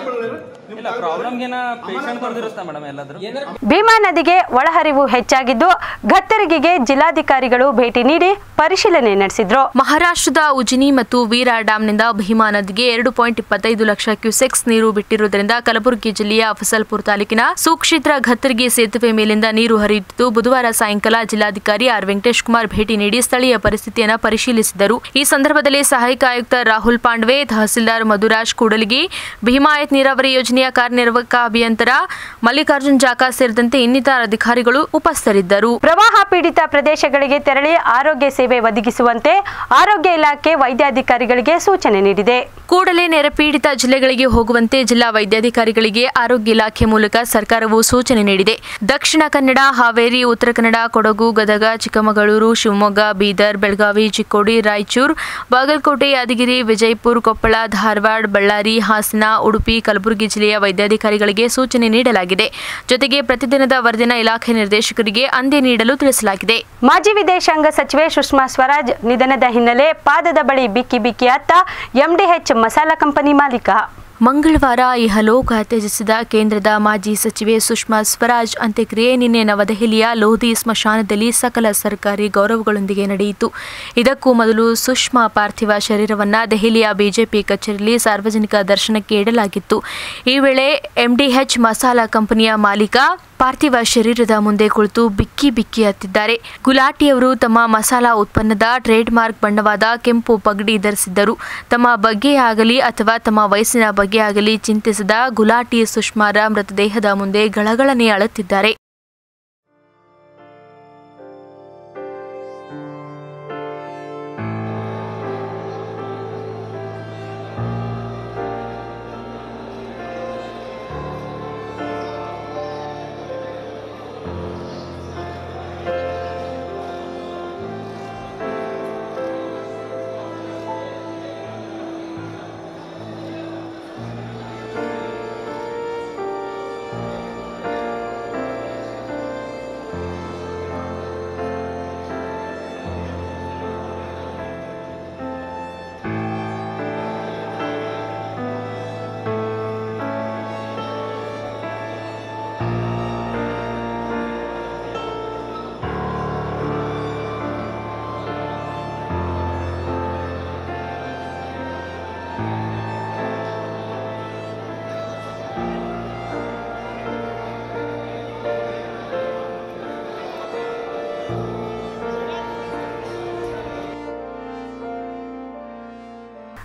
ಭೀಮಾ ನದಿಗೆ ಒಳಹರಿವು ಹೆಚ್ಚಾಗಿದ್ದು ಗತ್ತರಿಗೆಗೆ ಜಿಲ್ಲಾಧಿಕಾರಿಗಳು ಭೇಟಿ ನೀಡಿ ಪರಿಶೀಲನೆ ನಡೆಸಿದ್ರು. ಮಹಾರಾಷ್ಟ್ರದ ಉಜಿನಿ ಮತ್ತು ವೀರಾ ಡ್ಯಾಂನಿಂದ ಭೀಮಾ ನದಿಗೆ ಎರಡು ಪಾಯಿಂಟ್ ಇಪ್ಪತ್ತೈದು ಲಕ್ಷ ಕ್ಯೂಸೆಕ್ಸ್ ನೀರು ಬಿಟ್ಟಿರುವುದರಿಂದ ಕಲಬುರಗಿ ಜಿಲ್ಲೆಯ ಅಫಸಲ್ಪುರ ತಾಲೂಕಿನ ಸುಕ್ಷೇತ್ರ ಗತ್ತರಿಗಿ ಸೇತುವೆ ಮೇಲಿಂದ ನೀರು ಹರಿಯುತ್ತಿದ್ದು ಬುಧವಾರ ಸಾಯಂಕಾಲ ಜಿಲ್ಲಾಧಿಕಾರಿ ಆರ್ ವೆಂಕಟೇಶ್ ಕುಮಾರ್ ಭೇಟಿ ನೀಡಿ ಸ್ಥಳೀಯ ಪರಿಸ್ಥಿತಿಯನ್ನು ಪರಿಶೀಲಿಸಿದರು. ಈ ಸಂದರ್ಭದಲ್ಲಿ ಸಹಾಯಕ ಆಯುಕ್ತ ರಾಹುಲ್ ಪಾಂಡ್ವೆ, ತಹಸೀಲ್ದಾರ್ ಮಧುರಾಜ್ ಕೂಡಲಗಿ, ಭೀಮಾಯತ್ ನೀರಾವರಿ ಯೋಜನೆಯ ಕಾರ್ಯನಿರ್ವಾಹಕ ಅಭಿಯಂತರ ಮಲ್ಲಿಕಾರ್ಜುನ್ ಜಾಕ ಸೇರಿದಂತೆ ಇನ್ನಿತರ ಅಧಿಕಾರಿಗಳು ಉಪಸ್ಥಿತರಿದ್ದರು. ಪ್ರವಾಹ ಪೀಡಿತ ಪ್ರದೇಶಗಳಿಗೆ ತೆರಳಿ ಆರೋಗ್ಯ ಸೇವೆ ಒದಗಿಸುವಂತೆ ಆರೋಗ್ಯ ಇಲಾಖೆ ವೈದ್ಯಾಧಿಕಾರಿಗಳಿಗೆ ಸೂಚನೆ ನೀಡಿದೆ. ಕೂಡಲೇ ನೆರೆಪೀಡಿತ ಜಿಲ್ಲೆಗಳಿಗೆ ಹೋಗುವಂತೆ ಜಿಲ್ಲಾ ವೈದ್ಯಾಧಿಕಾರಿಗಳಿಗೆ ಆರೋಗ್ಯ ಇಲಾಖೆ ಮೂಲಕ ಸರ್ಕಾರವು ಸೂಚನೆ ನೀಡಿದೆ. ದಕ್ಷಿಣ ಕನ್ನಡ, ಹಾವೇರಿ, ಉತ್ತರ ಕನ್ನಡ, ಕೊಡಗು, ಗದಗ, ಚಿಕ್ಕಮಗಳೂರು, ಶಿವಮೊಗ್ಗ, ಬೀದರ್, ಬೆಳಗಾವಿ, ಚಿಕ್ಕೋಡಿ, ರಾಯಚೂರು, ಬಾಗಲಕೋಟೆ, ಯಾದಗಿರಿ, ವಿಜಯಪುರ, ಕೊಪ್ಪಳ, ಧಾರವಾಡ, ಬಳ್ಳಾರಿ, ಹಾಸನ, ಉಡುಪಿ, ಕಲಬುರಗಿ ಜಿಲ್ಲೆಯ ವೈದ್ಯಾಧಿಕಾರಿಗಳಿಗೆ ಸೂಚನೆ ನೀಡಲಾಗಿದೆ. ಜೊತೆಗೆ ಪ್ರತಿದಿನದ ವರದಿನ ಇಲಾಖೆ ನಿರ್ದೇಶಕರಿಗೆ ಅಂದೇ ನೀಡಲು ತಿಳಿಸಲಾಗಿದೆ. ಮಾಜಿ ವಿದೇಶಾಂಗ ಸಚಿವೆ ಸುಷ್ಮಾ ಸ್ವರಾಜ್ ನಿಧನದ ಹಿನ್ನೆಲೆ ಪಾದದ ಬಳಿ ಬಿಕ್ಕಿ ಬಿಕ್ಕಿ ಅತ್ತ ಎಂಡಿಎಚ್ ಮಸಾಲಾ ಕಂಪನಿ ಮಾಲೀಕ. ಮಂಗಳವಾರ ಇಹಲೋಕ ತ್ಯಜಿಸಿದ ಕೇಂದ್ರದ ಮಾಜಿ ಸಚಿವೆ ಸುಷ್ಮಾ ಸ್ವರಾಜ್ ಅಂತ್ಯಕ್ರಿಯೆ ನಿನ್ನೆ ನವದೆಹಲಿಯ ಲೋಧಿ ಸ್ಮಶಾನದಲ್ಲಿ ಸಕಲ ಸರ್ಕಾರಿ ಗೌರವಗಳೊಂದಿಗೆ ನಡೆಯಿತು. ಇದಕ್ಕೂ ಮೊದಲು ಸುಷ್ಮಾ ಪಾರ್ಥಿವ ಶರೀರವನ್ನು ದೆಹಲಿಯ ಬಿಜೆಪಿ ಕಚೇರಿಯಲ್ಲಿ ಸಾರ್ವಜನಿಕ ದರ್ಶನಕ್ಕೆ ಇಡಲಾಗಿತ್ತು. ಈ ವೇಳೆ ಎಂಡಿಎಚ್ ಮಸಾಲಾ ಕಂಪನಿಯ ಮಾಲೀಕ ಪಾರ್ಥಿವ ಶರೀರದ ಮುಂದೆ ಕುಳಿತು ಬಿಕ್ಕಿ ಬಿಕ್ಕಿ ಹತ್ತಿದ್ದಾರೆ. ಗುಲಾಟಿಯವರು ತಮ್ಮ ಮಸಾಲಾ ಉತ್ಪನ್ನದ ಟ್ರೇಡ್ ಮಾರ್ಕ್ ಬಣ್ಣವಾದ ಕೆಂಪು ಪಗಡಿ ಧರಿಸಿದ್ದರು. ತಮ್ಮ ಬಗ್ಗೆ ಆಗಲಿ ಅಥವಾ ತಮ್ಮ ವಯಸ್ಸಿನ ಬಗ್ಗೆ ಆಗಲಿ ಚಿಂತಿಸದ ಗುಲಾಟಿ ಸುಷ್ಮಾರ ಮೃತದೇಹದ ಮುಂದೆ ಗಳಗಳನೆ ಅಳುತ್ತಿದ್ದಾರೆ.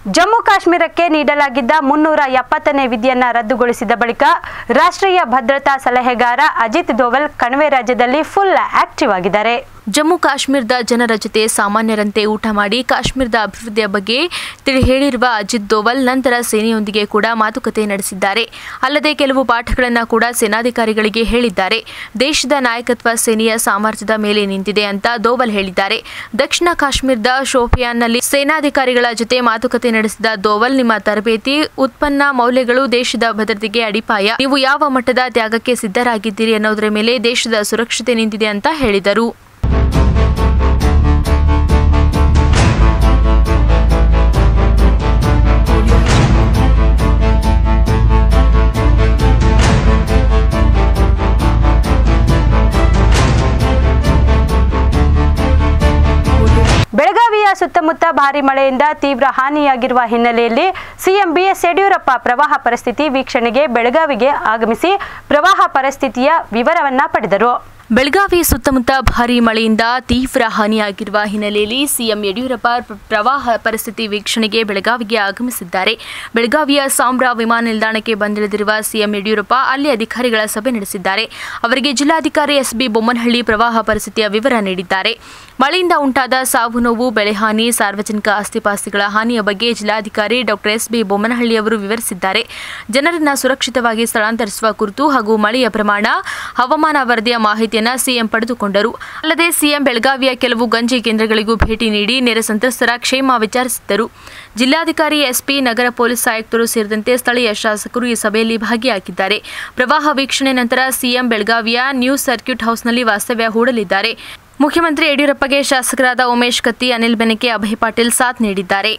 ಜಮ್ಮು ಕಾಶ್ಮೀರಕ್ಕೆ ನೀಡಲಾಗಿದ್ದ ಮುನ್ನೂರ ಎಪ್ಪತ್ತನೇ ವಿಧಿಯನ್ನ ರದ್ದುಗೊಳಿಸಿದ ಬಳಿಕ ರಾಷ್ಟ್ರೀಯ ಭದ್ರತಾ ಸಲಹೆಗಾರ ಅಜಿತ್ ದೋವಲ್ ಕಣಿವೆ ರಾಜ್ಯದಲ್ಲಿ ಫುಲ್ ಆಕ್ಟಿವ್ ಆಗಿದ್ದಾರೆ. ಜಮ್ಮು ಕಾಶ್ಮೀರದ ಜನರ ಜೊತೆ ಸಾಮಾನ್ಯರಂತೆ ಊಟ ಮಾಡಿ ಕಾಶ್ಮೀರದ ಅಭಿವೃದ್ಧಿಯ ಬಗ್ಗೆ ತಿಳಿ ಹೇಳಿರುವ ಅಜಿತ್ ದೋವಲ್ ನಂತರ ಸೇನೆಯೊಂದಿಗೆ ಕೂಡ ಮಾತುಕತೆ ನಡೆಸಿದ್ದಾರೆ. ಅಲ್ಲದೆ ಕೆಲವು ಪಾಠಗಳನ್ನು ಕೂಡ ಸೇನಾಧಿಕಾರಿಗಳಿಗೆ ಹೇಳಿದ್ದಾರೆ. ದೇಶದ ನಾಯಕತ್ವ ಸೇನೆಯ ಸಾಮರ್ಥ್ಯದ ಮೇಲೆ ನಿಂತಿದೆ ಅಂತ ದೋವಲ್ ಹೇಳಿದ್ದಾರೆ. ದಕ್ಷಿಣ ಕಾಶ್ಮೀರದ ಶೋಪಿಯಾನ್ನಲ್ಲಿ ಸೇನಾಧಿಕಾರಿಗಳ ಜೊತೆ ಮಾತುಕತೆ ನಡೆಸಿದ ದೋವಲ್, ನಿಮ್ಮ ತರಬೇತಿ, ಉತ್ಪನ್ನ, ಮೌಲ್ಯಗಳು ದೇಶದ ಭದ್ರತೆಗೆ ಅಡಿಪಾಯ. ನೀವು ಯಾವ ಮಟ್ಟದ ತ್ಯಾಗಕ್ಕೆ ಸಿದ್ಧರಾಗಿದ್ದೀರಿ ಅನ್ನೋದರ ಮೇಲೆ ದೇಶದ ಸುರಕ್ಷತೆ ನಿಂತಿದೆ ಅಂತ ಹೇಳಿದರು. ಬೆಳಗಾವಿಯ ಸುತ್ತಮುತ್ತ ಭಾರಿ ಮಳೆಯಿಂದ ತೀವ್ರ ಹಾನಿಯಾಗಿರುವ ಹಿನ್ನೆಲೆಯಲ್ಲಿ ಸಿಎಂ ಬಿಎಸ್ ಯಡಿಯೂರಪ್ಪ ಪ್ರವಾಹ ಪರಿಸ್ಥಿತಿ ವೀಕ್ಷಣೆಗೆ ಬೆಳಗಾವಿಗೆ ಆಗಮಿಸಿ ಪ್ರವಾಹ ಪರಿಸ್ಥಿತಿಯ ವಿವರವನ್ನ ಪಡೆದರು. ಬೆಳಗಾವಿ ಸುತ್ತಮುತ್ತ ಭಾರೀ ಮಳೆಯಿಂದ ತೀವ್ರ ಹಾನಿಯಾಗಿರುವ ಹಿನ್ನೆಲೆಯಲ್ಲಿ ಸಿಎಂ ಯಡಿಯೂರಪ್ಪ ಪ್ರವಾಹ ಪರಿಸ್ಥಿತಿ ವೀಕ್ಷಣೆಗೆ ಬೆಳಗಾವಿಗೆ ಆಗಮಿಸಿದ್ದಾರೆ. ಬೆಳಗಾವಿಯ ಸಾಂಬ್ರಾ ವಿಮಾನ ನಿಲ್ದಾಣಕ್ಕೆ ಬಂದಿಳಿದಿರುವ ಸಿಎಂ ಯಡಿಯೂರಪ್ಪ ಅಲ್ಲಿ ಅಧಿಕಾರಿಗಳ ಸಭೆ ನಡೆಸಿದ್ದಾರೆ. ಅವರಿಗೆ ಜಿಲ್ಲಾಧಿಕಾರಿ ಎಸ್ ಬಿ ಬೊಮ್ಮನಹಳ್ಳಿ ಪ್ರವಾಹ ಪರಿಸ್ಥಿತಿಯ ವಿವರ ನೀಡಿದ್ದಾರೆ. ಮಳೆಯಿಂದ ಉಂಟಾದ ಸಾವು ನೋವು, ಬೆಳೆಹಾನಿ, ಸಾರ್ವಜನಿಕ ಆಸ್ತಿಪಾಸ್ತಿಗಳ ಹಾನಿಯ ಬಗ್ಗೆ ಜಿಲ್ಲಾಧಿಕಾರಿ ಡಾಕ್ಟರ್ ಎಸ್ ಬಿ ಬೊಮ್ಮನಹಳ್ಳಿ ಅವರು ವಿವರಿಸಿದ್ದಾರೆ. ಜನರನ್ನು ಸುರಕ್ಷಿತವಾಗಿ ಸ್ಥಳಾಂತರಿಸುವ ಕುರಿತು ಹಾಗೂ ಮಳೆಯ ಪ್ರಮಾಣ, ಹವಾಮಾನ ವರದಿಯ ಮಾಹಿತಿ ಸಿಎಂ ಪಡೆದುಕೊಂಡರು. ಅಲ್ಲದೆ ಸಿಎಂ ಬೆಳಗಾವಿಯ ಕೆಲವು ಗಂಜಿ ಕೇಂದ್ರಗಳಿಗೂ ಭೇಟಿ ನೀಡಿ ನೆರೆ ಸಂತ್ರಸ್ತರ ಕ್ಷೇಮ ವಿಚಾರಿಸಿದ್ದರು. ಜಿಲ್ಲಾಧಿಕಾರಿ ಎಸ್ಪಿ, ನಗರ ಪೊಲೀಸ್ ಆಯುಕ್ತರು ಸೇರಿದಂತೆ ಸ್ಥಳೀಯ ಶಾಸಕರು ಈ ಸಭೆಯಲ್ಲಿ ಭಾಗಿಯಾಗಿದ್ದಾರೆ. ಪ್ರವಾಹ ವೀಕ್ಷಣೆ ನಂತರ ಸಿಎಂ ಬೆಳಗಾವಿಯ ನ್ಯೂ ಸರ್ಕ್ಯೂಟ್ ಹೌಸ್ನಲ್ಲಿ ವಾಸ್ತವ್ಯ ಹೂಡಲಿದ್ದಾರೆ. ಮುಖ್ಯಮಂತ್ರಿ ಯಡಿಯೂರಪ್ಪಗೆ ಶಾಸಕರಾದ ಉಮೇಶ್ ಕತ್ತಿ, ಅನಿಲ್ ಬೆನಕೆ, ಅಭಯ್ ಪಾಟೀಲ್ ಸಾಥ್ ನೀಡಿದ್ದಾರೆ.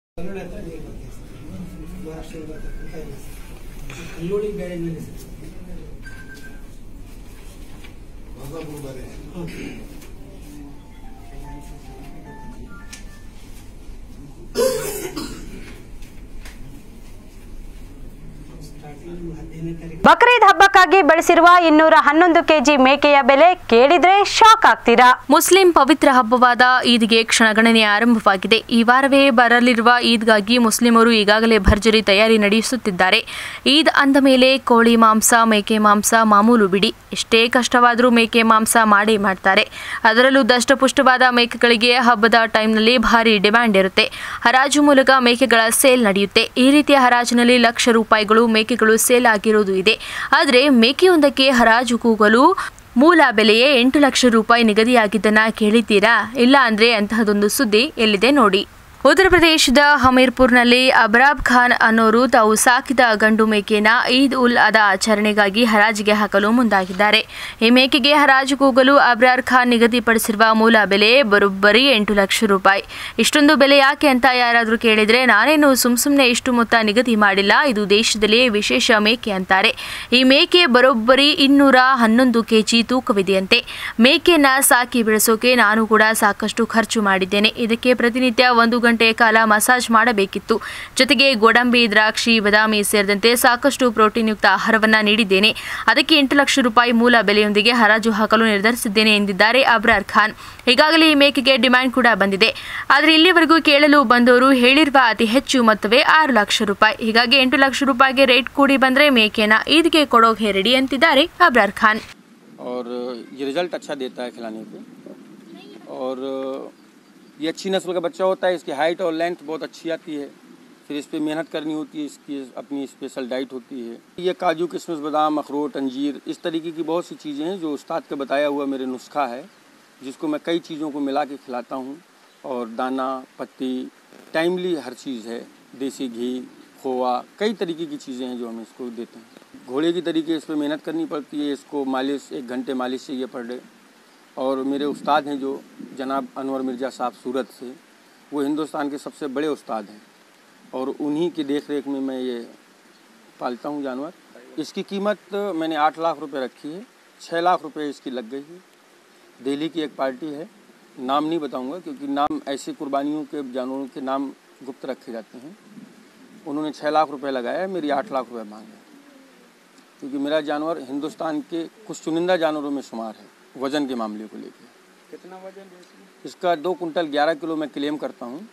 ಬಕ್ರೀದ್ ಹಬ್ಬಕ್ಕಾಗಿ ಬೆಳೆಸಿರುವ ಇನ್ನೂರ ಹನ್ನೊಂದು ಕೆಜಿ ಮೇಕೆಯ ಬೆಲೆ ಕೇಳಿದ್ರೆ ಶಾಕ್ ಆಗ್ತೀರಾ. ಮುಸ್ಲಿಂ ಪವಿತ್ರ ಹಬ್ಬವಾದ ಈದ್ಗೆ ಕ್ಷಣಗಣನೆ ಆರಂಭವಾಗಿದೆ. ಈ ವಾರವೇ ಬರಲಿರುವ ಈದ್ಗಾಗಿ ಮುಸ್ಲಿಮರು ಈಗಾಗಲೇ ಭರ್ಜರಿ ತಯಾರಿ ನಡೆಸುತ್ತಿದ್ದಾರೆ. ಈದ್ ಅಂದ ಮೇಲೆ ಕೋಳಿ ಮಾಂಸ, ಮೇಕೆ ಮಾಂಸ ಮಾಮೂಲು ಬಿಡಿ. ಎಷ್ಟೇ ಕಷ್ಟವಾದರೂ ಮೇಕೆ ಮಾಂಸ ಮಾಡೇ ಮಾಡ್ತಾರೆ. ಅದರಲ್ಲೂ ದಷ್ಟಪುಷ್ಟವಾದ ಮೇಕೆಗಳಿಗೆ ಹಬ್ಬದ ಟೈಮ್ನಲ್ಲಿ ಭಾರಿ ಡಿಮ್ಯಾಂಡ್ ಇರುತ್ತೆ. ಹರಾಜು ಮೂಲಕ ಮೇಕೆಗಳ ಸೇಲ್ ನಡೆಯುತ್ತೆ. ಈ ರೀತಿಯ ಹರಾಜಿನಲ್ಲಿ ಲಕ್ಷ ರೂಪಾಯಿಗಳು ಮೇಕೆಗಳು ಸೇಲ್ ಆಗಿರೋದು ಇದೆ. ಆದರೆ ಮೇಕೆಯೊಂದಕ್ಕೆ ಹರಾಜು ಕೂಗಲು ಮೂಲ ಬೆಲೆಯೇ ಎಂಟು ಲಕ್ಷ ರೂಪಾಯಿ ನಿಗದಿಯಾಗಿದ್ದನ್ನ ಕೇಳಿದ್ದೀರಾ? ಇಲ್ಲ ಅಂದ್ರೆ ಅಂತಹದೊಂದು ಸುದ್ದಿ ಎಲ್ಲಿದೆ ನೋಡಿ. ಉತ್ತರ ಪ್ರದೇಶದ ಹಮೀರ್ಪುರ್ನಲ್ಲಿ ಅಬ್ರಾಬ್ ಖಾನ್ ಅನ್ನೋರು ತಾವು ಸಾಕಿದ ಗಂಡು ಮೇಕೆನ ಈದ್ ಉಲ್ ಅದಾ ಆಚರಣೆಗಾಗಿ ಹರಾಜಿಗೆ ಹಾಕಲು ಮುಂದಾಗಿದ್ದಾರೆ. ಈ ಮೇಕೆಗೆ ಹರಾಜು ಕೂಗಲು ಅಬ್ರಾರ್ ಖಾನ್ ನಿಗದಿಪಡಿಸಿರುವ ಮೂಲ ಬೆಲೆ ಬರೋಬ್ಬರಿ ಎಂಟು ಲಕ್ಷ ರೂಪಾಯಿ. ಇಷ್ಟೊಂದು ಬೆಲೆ ಯಾಕೆ ಅಂತ ಯಾರಾದರೂ ಕೇಳಿದ್ರೆ, ನಾನೇನು ಸುಮ್ ಸುಮ್ಮನೆ ಇಷ್ಟು ಮೊತ್ತ ನಿಗದಿ ಮಾಡಿಲ್ಲ, ಇದು ದೇಶದಲ್ಲಿಯೇ ವಿಶೇಷ ಮೇಕೆ ಅಂತಾರೆ. ಈ ಮೇಕೆ ಬರೋಬ್ಬರಿ ಇನ್ನೂರ ಹನ್ನೊಂದು ಕೆಜಿ ತೂಕವಿದೆಯಂತೆ. ಮೇಕೆಯನ್ನ ಸಾಕಿ ಬೆಳೆಸೋಕೆ ನಾನು ಕೂಡ ಸಾಕಷ್ಟು ಖರ್ಚು ಮಾಡಿದ್ದೇನೆ. ಇದಕ್ಕೆ ಪ್ರತಿನಿತ್ಯ ಒಂದು ಗಂಟೆ ಕಾಲ ಮಸಾಜ್ ಮಾಡಬೇಕಿತ್ತು. ಜೊತೆಗೆ ಗೋಡಂಬಿ, ದ್ರಾಕ್ಷಿ, ಬಾದಾಮಿ ಸೇರಿದಂತೆ ಸಾಕಷ್ಟು ಪ್ರೋಟೀನ್ ಯುಕ್ತ ಆಹಾರವನ್ನ ನೀಡಿದ್ದೇನೆ. ಅದಕ್ಕೆ ಎಂಟು ಲಕ್ಷ ರೂಪಾಯಿ ಮೂಲ ಬೆಲೆಯೊಂದಿಗೆ ಹರಾಜು ಹಾಕಲು ನಿರ್ಧರಿಸಿದ್ದೇನೆ ಎಂದಿದ್ದಾರೆ ಅಬ್ರಾರ್ ಖಾನ್. ಈಗಾಗಲೇ ಈ ಮೇಕೆಗೆ ಡಿಮ್ಯಾಂಡ್ ಕೂಡ ಬಂದಿದೆ. ಆದರೆ ಇಲ್ಲಿವರೆಗೂ ಕೇಳಲು ಬಂದವರು ಹೇಳಿರುವ ಅತಿ ಹೆಚ್ಚು ಮೊತ್ತವೇ ಆರು ಲಕ್ಷ ರೂಪಾಯಿ. ಹೀಗಾಗಿ ಎಂಟು ಲಕ್ಷ ರೂಪಾಯಿಗೆ ರೇಟ್ ಕೂಡಿ ಬಂದ್ರೆ ಮೇಕೆನ ಈದ್ಗೆ ಕೊಡೋಕೆ ರೆಡಿ ಅಂತಿದ್ದಾರೆ ಅಬ್ರಾರ್ ಖಾನ್. और ये रिजल्ट अच्छा देता है खिलाने पे, और ये अच्छी नस्ल का बच्चा होता है. इसकी हाइट और लेंथ बहुत अच्छी आती है. फिर इस पर मेहनत करनी होती है. इसकी अपनी स्पेशल डाइट होती है. ये काजू, किशमिश, बादाम, अखरोट, अंजीर, इस तरीके की बहुत सी चीज़ें हैं जो उस्ताद का बताया हुआ मेरे नुस्खा है, जिसको मैं कई चीज़ों को मिला के खिलाता हूँ. और दाना, पत्ती, टाइमली हर चीज़ है. देसी घी, खोआ, कई तरीके की चीज़ें हैं जो हम इसको देते हैं. घोड़े की तरीके इस पर मेहनत करनी पड़ती है. इसको मालिश, एक घंटे मालिश चाहिए पर डे. और मेरे उस्ताद हैं जो जनाब अनवर मिर्ज़ा साहब सूरत से, वो हिंदुस्तान के सबसे बड़े उस्ताद हैं. और उन्हीं की देख रेख में मैं ये पालता हूँ जानवर. इसकी कीमत मैंने आठ लाख रुपए रखी है. छः लाख रुपए इसकी लग गई है. दिल्ली की एक पार्टी है, नाम नहीं बताऊँगा क्योंकि नाम ऐसे कुर्बानियों के जानवरों के नाम गुप्त रखे जाते हैं. उन्होंने छः लाख रुपए लगाया है, मेरी आठ लाख रुपए मांगे, क्योंकि मेरा जानवर हिंदुस्तान के कुछ चुनिंदा जानवरों में शुमार है वज़न के मामले को लेकर. कितना वज़न है इसका? दो कुंटल ग्यारह किलो मैं क्लेम करता हूँ.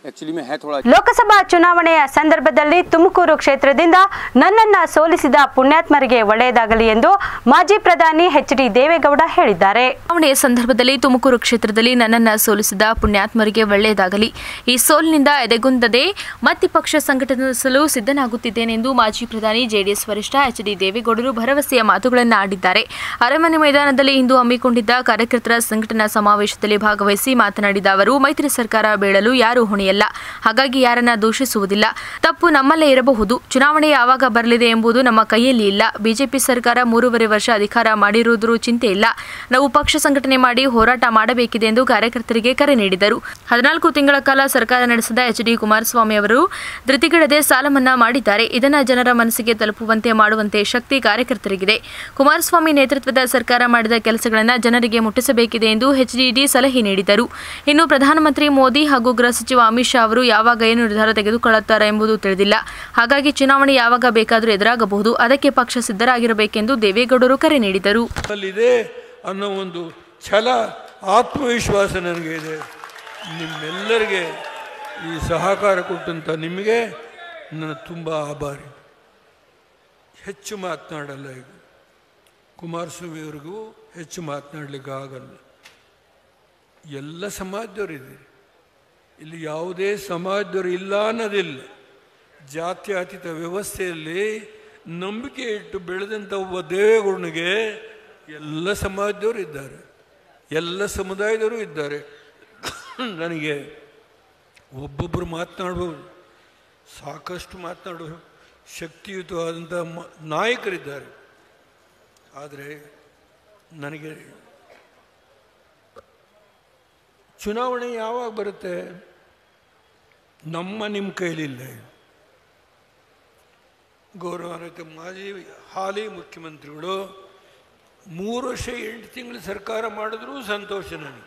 एक्चुअली में है थोड़ा। ಲೋಕಸಭಾ ಚುನಾವಣೆಯ ಸಂದರ್ಭದಲ್ಲಿ ತುಮಕೂರು ಕ್ಷೇತ್ರದಿಂದ ನನ್ನನ್ನ ಸೋಲಿಸಿದ ಪುಣ್ಯಾತ್ಮರಿಗೆ ಒಳ್ಳೆಯದಾಗಲಿ ಎಂದು ಮಾಜಿ ಪ್ರಧಾನಿ ಎಚ್ ಡಿ ದೇವೇಗೌಡ ಹೇಳಿದ್ದಾರೆ. ಚುನಾವಣೆಯ ಸಂದರ್ಭದಲ್ಲಿ ತುಮಕೂರು ಕ್ಷೇತ್ರದಲ್ಲಿ ನನ್ನನ್ನ ಸೋಲಿಸಿದ ಪುಣ್ಯಾತ್ಮರಿಗೆ ಒಳ್ಳೆಯದಾಗಲಿ. ಈ ಸೋಲಿನಿಂದ ಎದೆಗುಂದದೆ ಮತ್ತೆ ಪಕ್ಷ ಸಂಘಟಿಸಲು ಸಿದ್ಧನಾಗುತ್ತಿದ್ದೇನೆಂದು ಮಾಜಿ ಪ್ರಧಾನಿ ಜೆಡಿಎಸ್ ವರಿಷ್ಠ ಎಚ್ ಡಿ ದೇವೇಗೌಡರು ಭರವಸೆಯ ಮಾತುಗಳನ್ನು ಆಡಿದ್ದಾರೆ. ಅರಮನೆ ಮೈದಾನದಲ್ಲಿ ಇಂದು ಹಮ್ಮಿಕೊಂಡಿದ್ದ ಕಾರ್ಯಕರ್ತರ ಸಂಘಟನಾ ಸಮಾವೇಶದಲ್ಲಿ ಭಾಗವಹಿಸಿ ಮಾತನಾಡಿದ ಅವರು, ಮೈತ್ರಿ ಸರ್ಕಾರ ಬೀಳಲು ಯಾರೂ ಹೊಣೆಯಲ್ಲ, ಹಾಗಾಗಿ ಯಾರನ್ನ ದೂಷಿಸುವುದಿಲ್ಲ. ತಪ್ಪು ನಮ್ಮಲ್ಲೇ ಇರಬಹುದು. ಚುನಾವಣೆ ಯಾವಾಗ ಬರಲಿದೆ ಎಂಬುದು ನಮ್ಮ ಕೈಯಲ್ಲಿ ಇಲ್ಲ. ಬಿಜೆಪಿ ಸರ್ಕಾರ ಮೂರುವರೆ ವರ್ಷ ಅಧಿಕಾರ ಮಾಡಿರುವುದರ ಚಿಂತೆ ಇಲ್ಲ. ನಾವು ಪಕ್ಷ ಸಂಘಟನೆ ಮಾಡಿ ಹೋರಾಟ ಮಾಡಬೇಕಿದೆ ಎಂದು ಕಾರ್ಯಕರ್ತರಿಗೆ ಕರೆ ನೀಡಿದರು. ಹದಿನಾಲ್ಕು ತಿಂಗಳ ಕಾಲ ಸರ್ಕಾರ ನಡೆಸಿದ ಎಚ್ ಡಿ ಕುಮಾರಸ್ವಾಮಿ ಅವರು ಧೃತಿಗೆಡದೆ ಸಾಲ ಮನ್ನಾ ಮಾಡಿದ್ದಾರೆ. ಇದನ್ನು ಜನರ ಮನಸ್ಸಿಗೆ ತಲುಪುವಂತೆ ಮಾಡುವಂತೆ ಶಕ್ತಿ ಕಾರ್ಯಕರ್ತರಿಗಿದೆ. ಕುಮಾರಸ್ವಾಮಿ ನೇತೃತ್ವದ ಸರ್ಕಾರ ಮಾಡಿದ ಕೆಲಸಗಳನ್ನು ಜನರಿಗೆ ಮುಟ್ಟಿಸಬೇಕಿದೆ ಎಂದು ಎಚ್ ಡಿ ಡಿ ಸಲಹೆ ನೀಡಿದರು. ಇನ್ನು ಪ್ರಧಾನಮಂತ್ರಿ ಮೋದಿ ಹಾಗೂ ಗೃಹ ಸಚಿವ ಅಮಿತ್ ಶಾ ಅವರು ಯಾವಾಗ ಏನು ನಿರ್ಧಾರ ತೆಗೆದುಕೊಳ್ಳುತ್ತಾರೆ ಎಂಬುದು ತಿಳಿದಿಲ್ಲ. ಹಾಗಾಗಿ ಚುನಾವಣೆ ಯಾವಾಗ ಬೇಕಾದರೂ ಎದುರಾಗಬಹುದು. ಅದಕ್ಕೆ ಪಕ್ಷ ಸಿದ್ಧರಾಗಿರಬೇಕೆಂದು ದೇವೇಗೌಡರು ಕರೆ ನೀಡಿದರು. ಅನ್ನೋ ಒಂದು ಛಲ, ಆತ್ಮವಿಶ್ವಾಸ ನನಗೆ ಇದೆ. ನಿಮ್ಮೆಲ್ಲರಿಗೆ ಈ ಸಹಕಾರ ಕೊಟ್ಟಂತ ನಿಮಗೆ ನನ್ನ ತುಂಬ ಆಭಾರಿ. ಹೆಚ್ಚು ಮಾತನಾಡಲ್ಲ. ಈಗ ಕುಮಾರಸ್ವಾಮಿಯವರಿಗೂ ಹೆಚ್ಚು ಮಾತನಾಡಲಿಕ್ಕೆ ಆಗಲ್ಲ. ಎಲ್ಲ ಸಮಾಜದವರಿದ್ದೀರಿ ಇಲ್ಲಿ, ಯಾವುದೇ ಸಮಾಜದವರು ಇಲ್ಲ ಅನ್ನೋದಿಲ್ಲ. ಜಾತ್ಯತೀತ ವ್ಯವಸ್ಥೆಯಲ್ಲಿ ನಂಬಿಕೆ ಇಟ್ಟು ಬೆಳೆದಂಥ ಒಬ್ಬ ದೇವೇಗೌಡನಿಗೆ ಎಲ್ಲ ಸಮಾಜದವರು ಇದ್ದಾರೆ, ಎಲ್ಲ ಸಮುದಾಯದವರು ಇದ್ದಾರೆ. ನನಗೆ ಒಬ್ಬೊಬ್ಬರು ಮಾತನಾಡ್ಬೋದು, ಸಾಕಷ್ಟು ಮಾತನಾಡುವ ಶಕ್ತಿಯುತವಾದಂಥ ನಾಯಕರಿದ್ದಾರೆ. ಆದರೆ ನನಗೆ ಚುನಾವಣೆ ಯಾವಾಗ ಬರುತ್ತೆ ನಮ್ಮ ನಿಮ್ಮ ಕೈಲಿಲ್ಲ. ಗೌರವಾನ್ವಿತ ಮಾಜಿ ಹಾಲಿ ಮುಖ್ಯಮಂತ್ರಿಗಳು ಮೂರು ವರ್ಷ ಎಂಟು ತಿಂಗಳು ಸರ್ಕಾರ ಮಾಡಿದ್ರೂ ಸಂತೋಷ ನನಗೆ.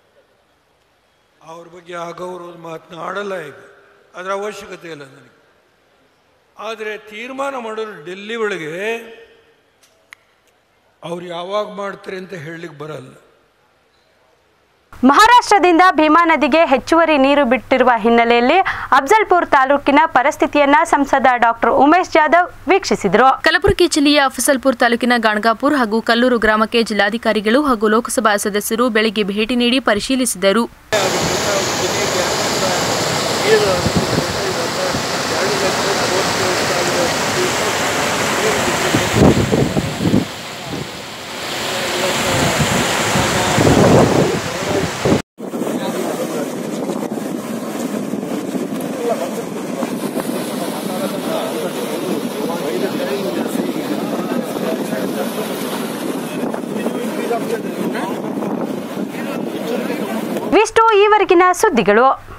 ಅವ್ರ ಬಗ್ಗೆ ಅಗೌರವದ ಮಾತನಾಡಲ್ಲ. ಈಗ ಅದರ ಅವಶ್ಯಕತೆ ಇಲ್ಲ ನನಗೆ. ಆದರೆ ತೀರ್ಮಾನ ಮಾಡೋರು ಡೆಲ್ಲಿ ಒಳಗೆ ಅವ್ರು ಯಾವಾಗ ಮಾಡ್ತಾರೆ ಅಂತ ಹೇಳಲಿಕ್ಕೆ ಬರಲ್ಲ. ಮಹಾರಾಷ್ಟ್ರದಿಂದ ಭೀಮಾ ನದಿಗೆ ಹೆಚ್ಚುವರಿ ನೀರು ಬಿಟ್ಟಿರುವ ಹಿನ್ನೆಲೆಯಲ್ಲಿ ಅಫ್ಜಲ್ಪುರ್ ತಾಲೂಕಿನ ಪರಿಸ್ಥಿತಿಯನ್ನ ಸಂಸದ ಡಾಕ್ಟರ್ ಉಮೇಶ್ ಜಾಧವ್ ವೀಕ್ಷಿಸಿದರು. ಕಲಬುರಗಿ ಜಿಲ್ಲೆಯ ಅಫಜಲ್ಪುರ್ ತಾಲೂಕಿನ ಗಾಣಗಾಪುರ್ ಹಾಗೂ ಕಲ್ಲೂರು ಗ್ರಾಮಕ್ಕೆ ಜಿಲ್ಲಾಧಿಕಾರಿಗಳು ಹಾಗೂ ಲೋಕಸಭಾ ಸದಸ್ಯರು ಬೆಳಗ್ಗೆ ಭೇಟಿ ನೀಡಿ ಪರಿಶೀಲಿಸಿದರು. ಇವಿಷ್ಟು ಈವರೆಗಿನ ಸುದ್ದಿಗಳು.